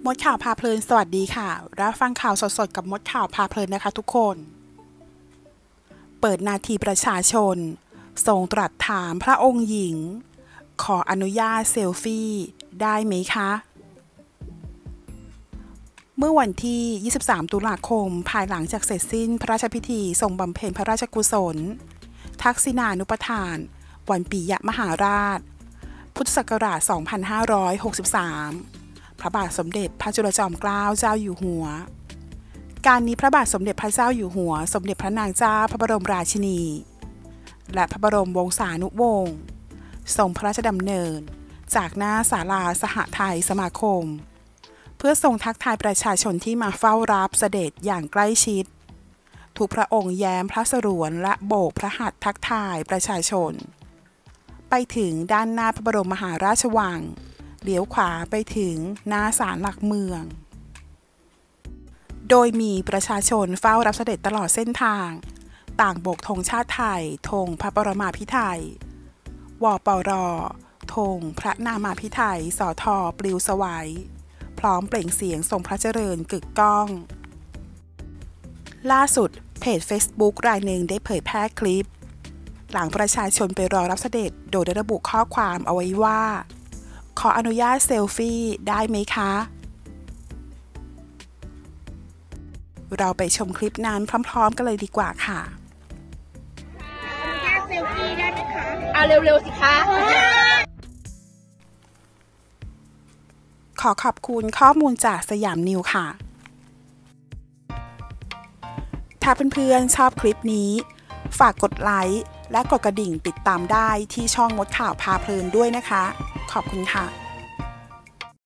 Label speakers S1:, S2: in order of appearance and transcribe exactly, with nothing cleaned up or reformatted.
S1: มดข่าวพาเพลินสวัสดีค่ะรับฟังข่าวสดๆกับมดข่าวพาเพลินนะคะทุกคนเปิดนาทีประชาชนทรงตรัสถามพระองค์หญิงขออนุญาตเซลฟี่ได้ไหมคะเมื่อวันที่ยี่สิบสามตุลาคมภายหลังจากเสร็จสิ้นพระราชพิธีทรงบำเพ็ญพระราชกุศลทักษิณานุปทานวันปิยมหาราชพุทธศักราชสองพันห้าร้อยหกสิบสามพระบาทสมเด็จพระจุลจอมเกล้าเจ้าอยู่หัวการนี้พระบาทสมเด็จพระเจ้าอยู่หัวสมเด็จพระนางเจ้าพระบรมราชินีและพระบรมวงศานุวงศ์ทรงพระราชดำเนินจากหน้าศาลาสหไทยสมาคมเพื่อทรงทักทายประชาชนที่มาเฝ้ารับเสด็จอย่างใกล้ชิดทุกพระองค์แย้มพระสรวนและโบกพระหัตถ์ทักทายประชาชนไปถึงด้านหน้าพระบรมมหาราชวังเลี้ยวขวาไปถึงหน้าศาลหลักเมืองโดยมีประชาชนเฝ้ารับเสด็จตลอดเส้นทางต่างโบกธงชาติไทยธงพระปรมาภิไธยวปรธงพระนามาภิไธยสทปลิวสวัยพร้อมเปล่งเสียงทรงพระเจริญกึกก้องล่าสุดเพจ Facebook รายหนึ่งได้เผยแพร่คลิปหลังประชาชนไปรอรับเสด็จโดยได้ระบุข้อความเอาไว้ว่าขออนุญาตเซลฟี่ได้ไหมคะเราไปชมคลิปนั้นพร้อมๆกันเลยดีกว่าค่ะ
S2: อนุญาตเซลฟี่ได้ไหมคะเอาเร็วๆสิคะ
S1: ขอขอบคุณข้อมูลจากสยามนิวค่ะถ้าเพื่อนๆชอบคลิปนี้ฝากกดไลค์และกดกระดิ่งติดตามได้ที่ช่องมดข่าวพาเพลินด้วยนะคะขอบคุณค่ะ